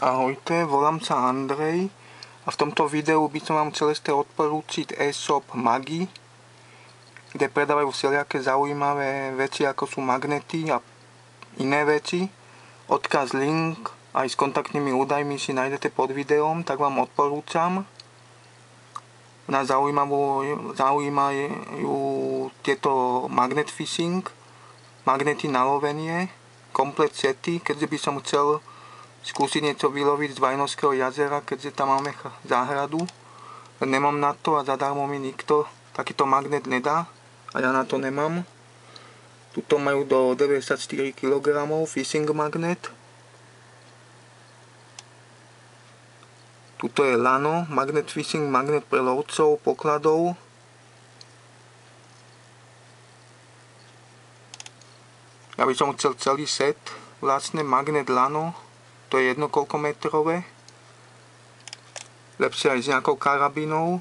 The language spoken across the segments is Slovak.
Ahojte, volám sa Andrej a v tomto videu by som vám chcel odporúčiť e-shop Magi, kde predávajú všelijaké zaujímavé veci ako sú magnety a iné veci. Odkaz, link aj s kontaktnými údajmi si nájdete pod videom, tak vám odporúčam. Nás zaujímajú tieto magnet fishing, magnety na lovenie, komplet sety, keďže by som chcel skúsiť niečo vyloviť z Vajnovského jazera, keďže tam máme záhradu. Nemám na to a zadarmo mi nikto takýto magnet nedá a ja na to nemám. Tuto majú do 94 kg fishing magnet. Tuto je lano, magnet fishing, magnet pre lovcov, pokladov. Ja by som chcel celý set, vlastne magnet lano. To je jedno koľkometrové. Lepšie aj s nejakou karabínou.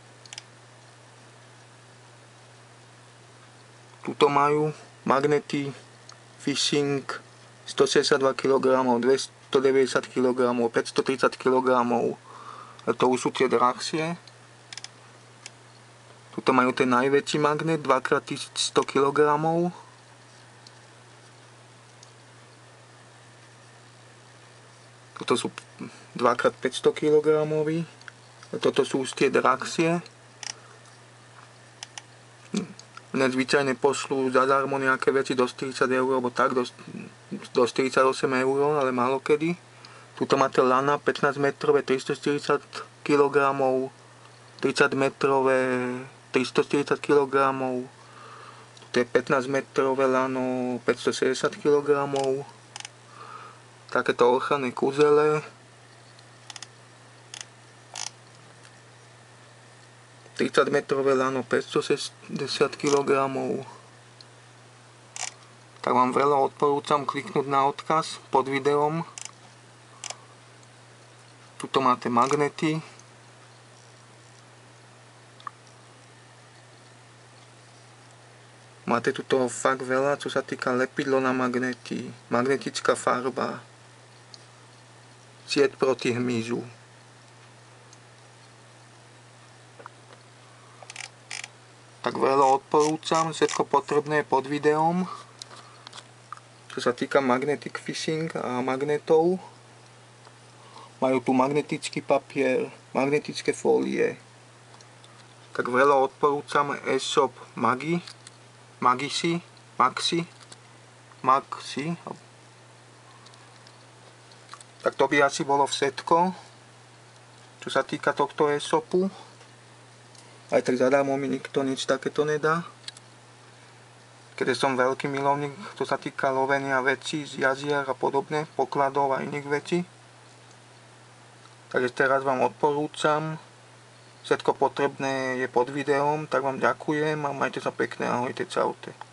Tuto majú magnety fishing 162 kg, 290 kg, 530 kg. To už sú tie drahšie. Tuto majú ten najväčší magnet 2x1100 kg. Toto sú 2x500 kg. Toto sú už tie drahšie. Mne zvyčajne pošlú zadarmo nejaké veci do 40 eur, alebo tak do 48 eur, ale málo kedy. Tuto máte lana 15 metrové 340 kg, 30 metrové 340 kg. Tuto je 15 metrové lano 560 kg. Takéto ochranné kúzele. 30 metrové lano 560 kg. Tak vám veľa odporúčam kliknúť na odkaz pod videom. Tuto máte magnety. Máte tu toho fakt veľa, čo sa týka lepidlo na magnety, magnetická farba, sieť proti hmyzu. Tak veľa odporúčam, všetko potrebné je pod videom. Čo sa týka magnetic fishing a magnetov. Majú tu magnetický papier, magnetické fólie. Tak veľa odporúčam e-shop Magi, Maxi. Tak to by asi bolo všetko, čo sa týka tohto e-shopu. Aj tak zadarmo mi nikto nič takéto nedá. Keďže som veľký milovník, čo sa týka lovenia vecí z jazier a podobne, pokladov a iných vecí. Takže teraz vám odporúčam. Všetko potrebné je pod videom, tak vám ďakujem a majte sa pekne, ahojte, čaute.